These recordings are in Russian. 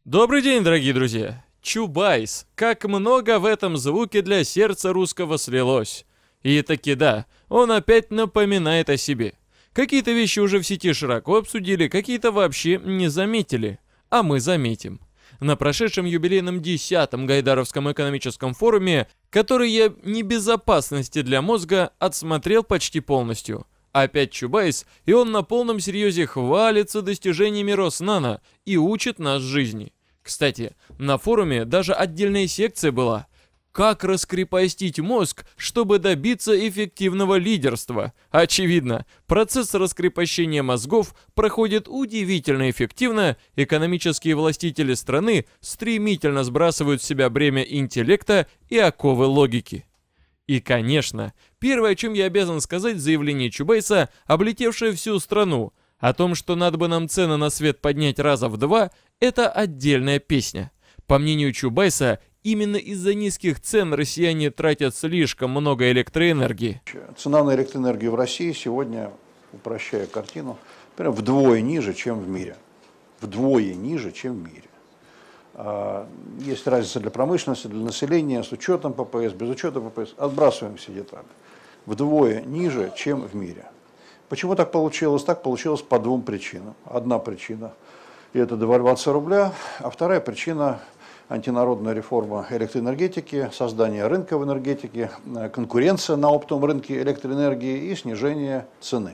Добрый день, дорогие друзья! Чубайс. Как много в этом звуке для сердца русского слилось. И таки да, он опять напоминает о себе. Какие-то вещи уже в сети широко обсудили, какие-то вообще не заметили. А мы заметим. На прошедшем юбилейном 10-м Гайдаровском экономическом форуме, который я небезопасности для мозга отсмотрел почти полностью. Опять Чубайс, и он на полном серьезе хвалится достижениями Роснано и учит нас жизни. Кстати, на форуме даже отдельная секция была. Как раскрепостить мозг, чтобы добиться эффективного лидерства? Очевидно, процесс раскрепощения мозгов проходит удивительно эффективно, экономические властители страны стремительно сбрасывают с себя бремя интеллекта и оковы логики. И, конечно, первое, о чем я обязан сказать, заявление Чубайса, облетевшее всю страну, о том, что надо бы нам цены на свет поднять раза в 2, это отдельная песня. По мнению Чубайса, именно из-за низких цен россияне тратят слишком много электроэнергии. Цена на электроэнергию в России сегодня, упрощая картину, прям вдвое ниже, чем в мире. Вдвое ниже, чем в мире. Есть разница для промышленности, для населения, с учетом ППС, без учета ППС. Отбрасываем все детали. Вдвое ниже, чем в мире. Почему так получилось? Так получилось по двум причинам. Одна причина – это девальвация рубля, а вторая причина – антинародная реформа электроэнергетики, создание рынка в энергетике, конкуренция на оптовом рынке электроэнергии и снижение цены.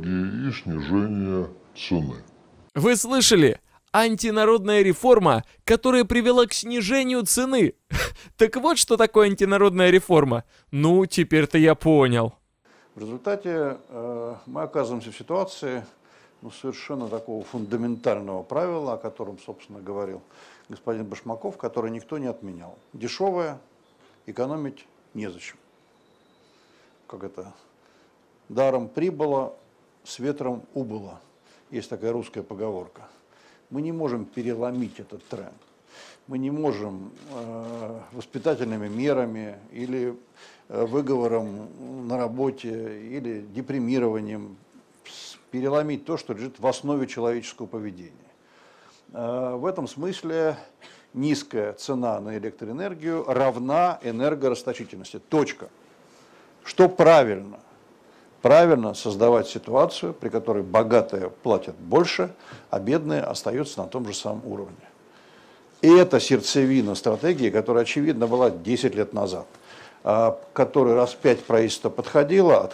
Вы слышали? Антинародная реформа, которая привела к снижению цены. Так вот, что такое антинародная реформа. Ну, теперь-то я понял. В результате мы оказываемся в ситуации совершенно такого фундаментального правила, о котором, собственно, говорил господин Башмаков, которое никто не отменял. Дешевое, экономить незачем. Как это? Даром прибыло, с ветром убыло. Есть такая русская поговорка. Мы не можем переломить этот тренд. Мы не можем воспитательными мерами или выговором на работе или депримированием переломить то, что лежит в основе человеческого поведения. В этом смысле низкая цена на электроэнергию равна энергорасточительности. Точка. Что правильно? Правильно создавать ситуацию, при которой богатые платят больше, а бедные остаются на том же самом уровне. И это сердцевина стратегии, которая, очевидно, была 10 лет назад, которой раз 5 правительство подходило.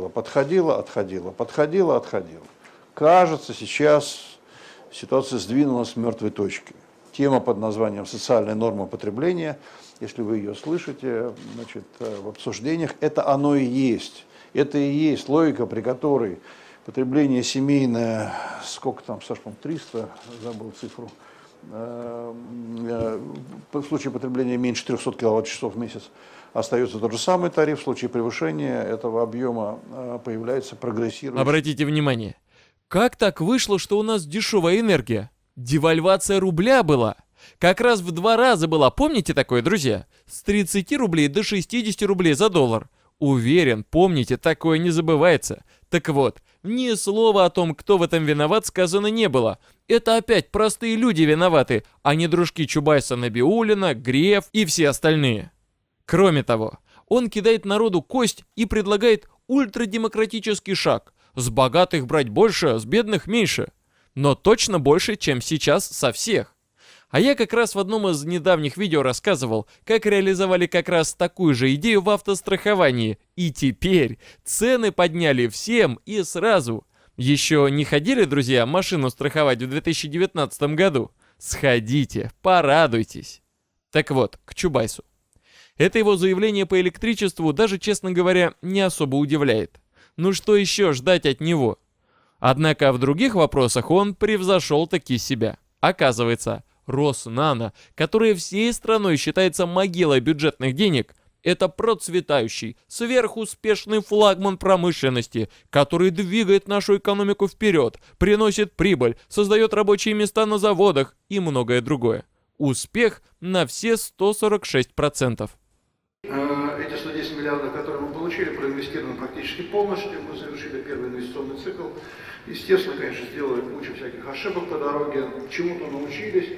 Кажется, сейчас ситуация сдвинулась с мертвой точки. Тема под названием «Социальная норма потребления», если вы ее слышите, в обсуждениях, это оно и есть. Это и есть логика, при которой потребление семейное, сколько там, Саш, 300, забыл цифру, в случае потребления меньше 300 киловатт-часов в месяц остается тот же самый тариф, в случае превышения этого объема появляется прогрессирующий. Обратите внимание, как так вышло, что у нас дешевая энергия? Девальвация рубля была. Как раз в 2 раза была, помните такое, друзья? С 30 рублей до 60 рублей за доллар. Уверен, помните, такое не забывается. Так вот, ни слова о том, кто в этом виноват, сказано не было. Это опять простые люди виноваты, а не дружки Чубайса, Набиуллина, Греф и все остальные. Кроме того, он кидает народу кость и предлагает ультрадемократический шаг. С богатых брать больше, с бедных меньше. Но точно больше, чем сейчас со всех. А я как раз в одном из недавних видео рассказывал, как реализовали как раз такую же идею в автостраховании. И теперь цены подняли всем и сразу. Еще не ходили, друзья, машину страховать в 2019 году? Сходите, порадуйтесь. Так вот, к Чубайсу. Это его заявление по электричеству даже, честно говоря, не особо удивляет. Ну что еще ждать от него? Однако в других вопросах он превзошел таки себя. Оказывается, Роснано, которая всей страной считается могилой бюджетных денег, это процветающий, сверхуспешный флагман промышленности, который двигает нашу экономику вперед, приносит прибыль, создает рабочие места на заводах и многое другое. Успех на все 146%. Эти 110 миллиардов, которые мы получили, проинвестированы практически полностью. Мы завершили первый инвестиционный цикл. Естественно, конечно, сделали кучу всяких ошибок по дороге, чему-то научились.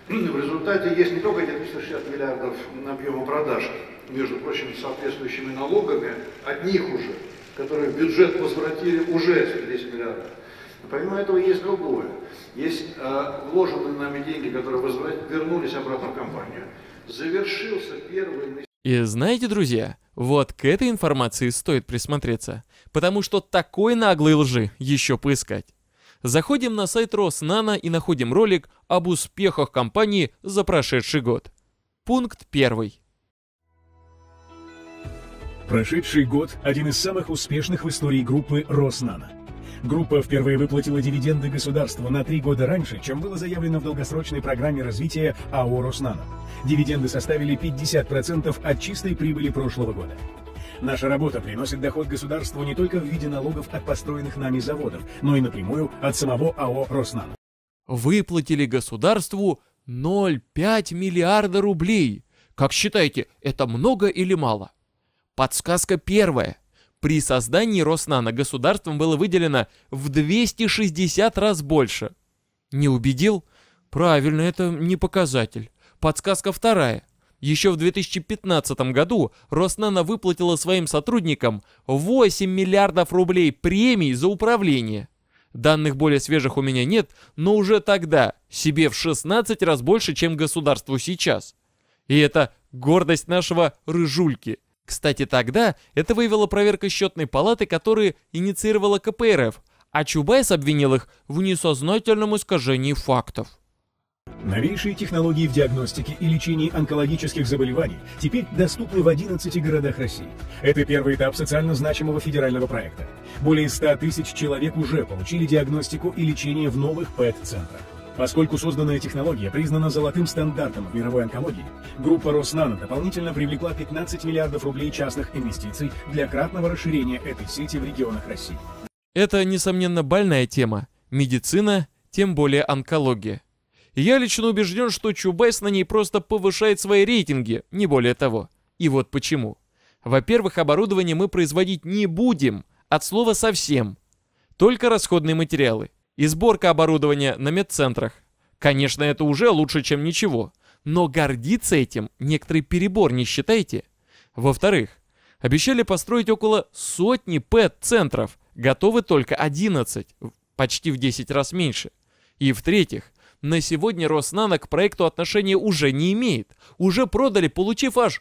В результате есть не только эти 360 миллиардов объема продаж, между прочим, с соответствующими налогами, от них уже, которые в бюджет возвратили уже 110 миллиардов. Но помимо этого есть другое. Есть вложенные нами деньги, которые вернулись обратно в компанию. Завершился первый... И знаете, друзья, вот к этой информации стоит присмотреться, потому что такой наглой лжи еще поискать. Заходим на сайт Роснано и находим ролик об успехах компании за прошедший год. Пункт 1. Прошедший год – один из самых успешных в истории группы Роснано. Группа впервые выплатила дивиденды государству на 3 года раньше, чем было заявлено в долгосрочной программе развития АО «Роснано». Дивиденды составили 50% от чистой прибыли прошлого года. Наша работа приносит доход государству не только в виде налогов от построенных нами заводов, но и напрямую от самого АО «Роснано». Выплатили государству 0,5 миллиарда рублей. Как считаете, это много или мало? Подсказка первая. При создании Роснано государством было выделено в 260 раз больше. Не убедил? Правильно, это не показатель. Подсказка вторая. Еще в 2015 году Роснано выплатила своим сотрудникам 8 миллиардов рублей премий за управление. Данных более свежих у меня нет, но уже тогда себе в 16 раз больше, чем государству сейчас. И это гордость нашего рыжульки. Кстати, тогда это выявила проверка счетной палаты, которая инициировала КПРФ, а Чубайс обвинил их в несознательном искажении фактов. Новейшие технологии в диагностике и лечении онкологических заболеваний теперь доступны в 11 городах России. Это первый этап социально значимого федерального проекта. Более 100 тысяч человек уже получили диагностику и лечение в новых ПЭТ-центрах. Поскольку созданная технология признана золотым стандартом в мировой онкологии, группа Роснано дополнительно привлекла 15 миллиардов рублей частных инвестиций для кратного расширения этой сети в регионах России. Это, несомненно, больная тема. Медицина, тем более онкология. Я лично убежден, что Чубайс на ней просто повышает свои рейтинги, не более того. И вот почему. Во-первых, оборудование мы производить не будем, от слова совсем. Только расходные материалы. И сборка оборудования на медцентрах. Конечно, это уже лучше, чем ничего. Но гордиться этим некоторый перебор, не считаете? Во-вторых, обещали построить около сотни ПЭТ-центров. Готовы только 11, почти в 10 раз меньше. И в-третьих, на сегодня Роснано к проекту отношения уже не имеет. Уже продали, получив аж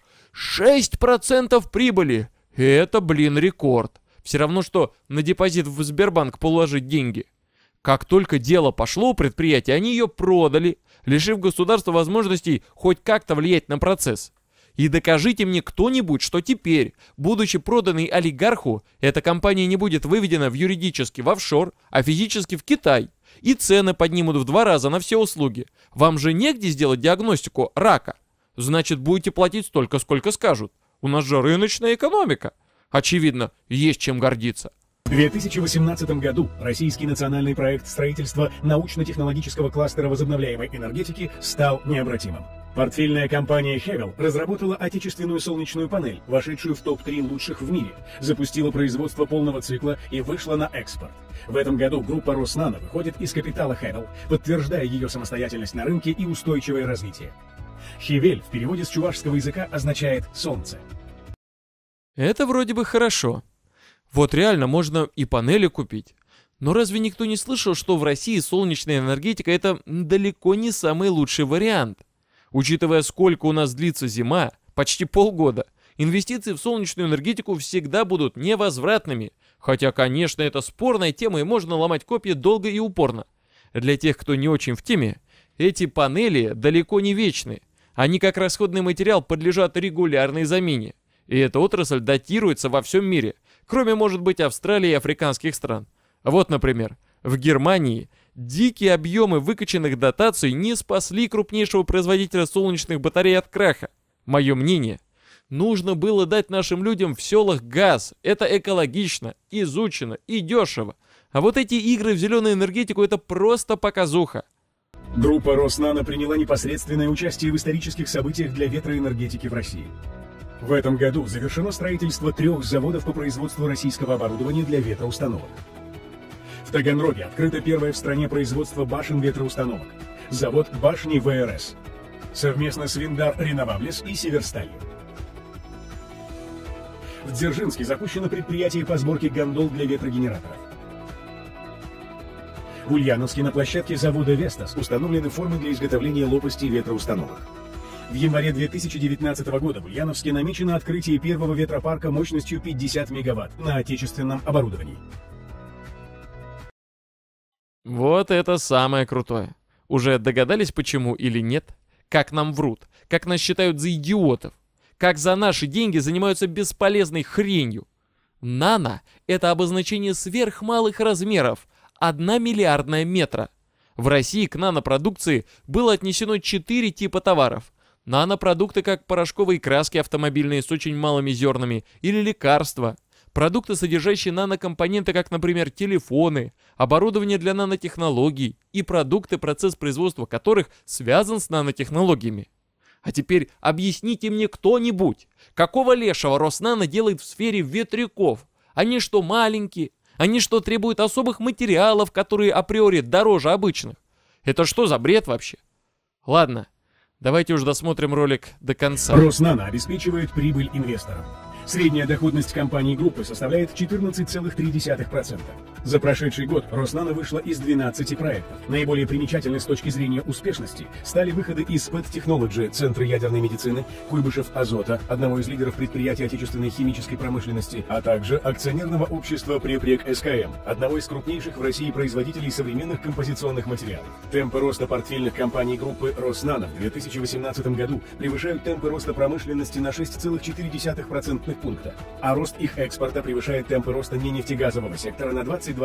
6% прибыли. И это, рекорд. Все равно, что на депозит в Сбербанк положить деньги. Как только дело пошло у предприятия, они ее продали, лишив государства возможностей хоть как-то влиять на процесс. И докажите мне кто-нибудь, что теперь, будучи проданной олигарху, эта компания не будет выведена юридически в офшор, а физически в Китай. И цены поднимут в 2 раза на все услуги. Вам же негде сделать диагностику рака. Значит, будете платить столько, сколько скажут. У нас же рыночная экономика. Очевидно, есть чем гордиться. В 2018 году российский национальный проект строительства научно-технологического кластера возобновляемой энергетики стал необратимым. Портфельная компания Хевел разработала отечественную солнечную панель, вошедшую в топ-3 лучших в мире, запустила производство полного цикла и вышла на экспорт. В этом году группа Роснано выходит из капитала Хевел, подтверждая ее самостоятельность на рынке и устойчивое развитие. Хевель в переводе с чувашского языка означает «солнце». Это вроде бы хорошо. Вот реально можно и панели купить. Но разве никто не слышал, что в России солнечная энергетика — это далеко не самый лучший вариант? Учитывая, сколько у нас длится зима, почти полгода, инвестиции в солнечную энергетику всегда будут невозвратными. Хотя, конечно, это спорная тема и можно ломать копья долго и упорно. Для тех, кто не очень в теме, эти панели далеко не вечны. Они как расходный материал подлежат регулярной замене. И эта отрасль датируется во всем мире, кроме, может быть, Австралии и африканских стран. Вот, например, в Германии дикие объемы выкачанных дотаций не спасли крупнейшего производителя солнечных батарей от краха. Мое мнение, нужно было дать нашим людям в селах газ. Это экологично, изучено и дешево. А вот эти игры в зеленую энергетику — это просто показуха. Группа Роснано приняла непосредственное участие в исторических событиях для ветроэнергетики в России. В этом году завершено строительство 3 заводов по производству российского оборудования для ветроустановок. В Таганроге открыто первое в стране производство башен ветроустановок. завод башни ВРС. Совместно с Виндар Реноваблес и Северсталью. В Дзержинске запущено предприятие по сборке гондол для ветрогенераторов. В Ульяновске на площадке завода «Вестас» установлены формы для изготовления лопастей ветроустановок. В январе 2019 года в Ульяновске намечено открытие первого ветропарка мощностью 50 мегаватт на отечественном оборудовании. Вот это самое крутое. Уже догадались, почему или нет? Как нам врут? Как нас считают за идиотов? Как за наши деньги занимаются бесполезной хренью? Нано — это обозначение сверхмалых размеров. 1 миллиардная метра. В России к нанопродукции было отнесено 4 типа товаров. Нанопродукты, как порошковые краски автомобильные с очень малыми зернами, или лекарства. Продукты, содержащие нанокомпоненты, как, например, телефоны, оборудование для нанотехнологий и продукты, процесс производства которых связан с нанотехнологиями. А теперь объясните мне кто-нибудь, какого лешего Роснано делает в сфере ветряков? Они что, маленькие? Они что, требуют особых материалов, которые априори дороже обычных? Это что за бред вообще? Ладно, давайте уж досмотрим ролик до конца. Роснано обеспечивает прибыль инвесторам. Средняя доходность компании группы составляет 14,3%. За прошедший год Роснано вышла из 12 проектов. Наиболее примечательны с точки зрения успешности стали выходы из PET Technology, Центра ядерной медицины, Куйбышев Азота, одного из лидеров предприятий отечественной химической промышленности, а также акционерного общества Препрек СКМ, одного из крупнейших в России производителей современных композиционных материалов. Темпы роста портфельных компаний группы Роснано в 2018 году превышают темпы роста промышленности на 6,4% пункта, а рост их экспорта превышает темпы роста ненефтегазового сектора на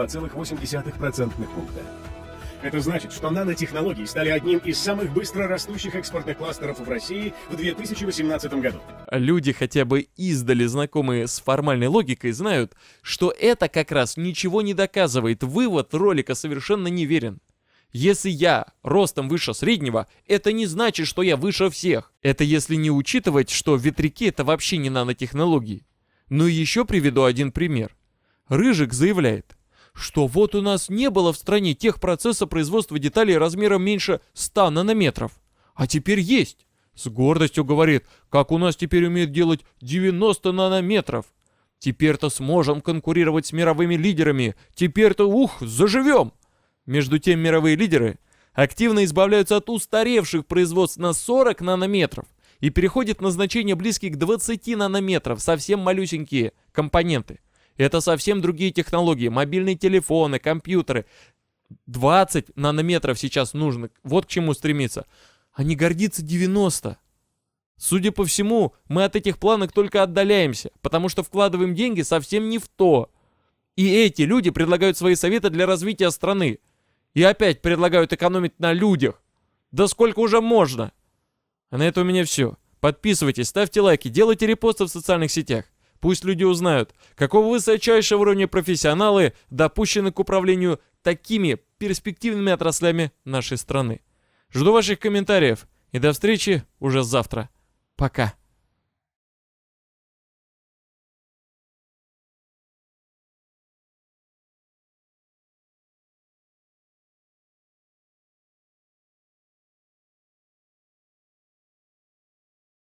22,8% пункта. Это значит, что нанотехнологии стали одним из самых быстро растущих экспортных кластеров в России в 2018 году. Люди, хотя бы издали знакомые с формальной логикой, знают, что это как раз ничего не доказывает. Вывод ролика совершенно неверен. Если я ростом выше среднего, это не значит, что я выше всех. Это если не учитывать, что ветряки — это вообще не нанотехнологии. Ну и еще приведу один пример. Рыжик заявляет, что вот у нас не было в стране техпроцесса производства деталей размером меньше 100 нанометров. А теперь есть. С гордостью говорит, как у нас теперь умеют делать 90 нанометров. Теперь-то сможем конкурировать с мировыми лидерами. Теперь-то, заживем. Между тем мировые лидеры активно избавляются от устаревших производств на 40 нанометров и переходят на значения близкие к 20 нанометров, совсем малюсенькие компоненты. Это совсем другие технологии, мобильные телефоны, компьютеры. 20 нанометров сейчас нужно, вот к чему стремиться. А не гордиться 90. Судя по всему, мы от этих планок только отдаляемся, потому что вкладываем деньги совсем не в то. И эти люди предлагают свои советы для развития страны. И опять предлагают экономить на людях. Да сколько уже можно? А на это у меня все. Подписывайтесь, ставьте лайки, делайте репосты в социальных сетях. Пусть люди узнают, какого высочайшего уровня профессионалы допущены к управлению такими перспективными отраслями нашей страны. Жду ваших комментариев и до встречи уже завтра. Пока.